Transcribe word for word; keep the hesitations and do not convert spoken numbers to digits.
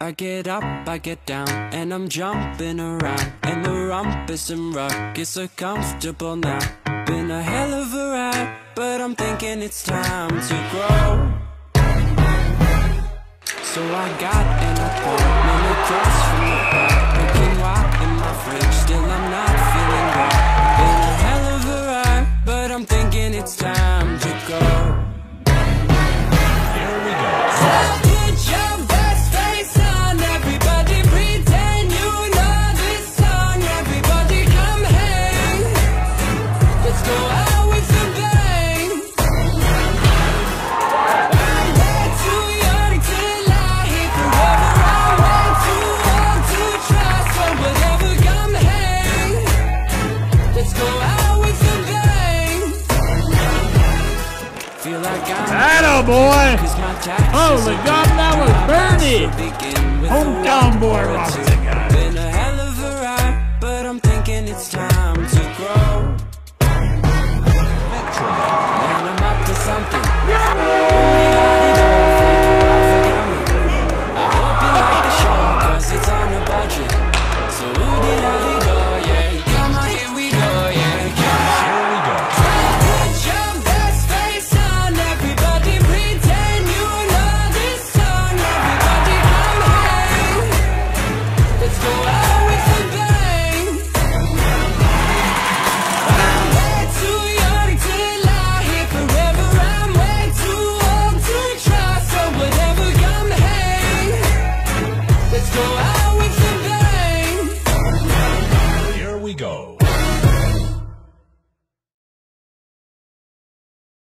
I get up, I get down, and I'm jumping around, and the rumpus and ruckus are comfortable now. Been a hell of a ride, but I'm thinking it's time to grow. So I got an apartment across from the bar, looking wild in my fridge, still I'm not feeling right. Been a hell of a ride, but I'm thinking it's time to go. Here we go. So put your best face on, everybody pretend you know this song. Everybody come hang, let's go out with a bang. I'm way too young to lie, forever I'm way too old to try. So whatever, come hang, let's go out with a bang. Feel like I'm Atta boy! Holy God, that was Bernie! Hometown boy, Rob.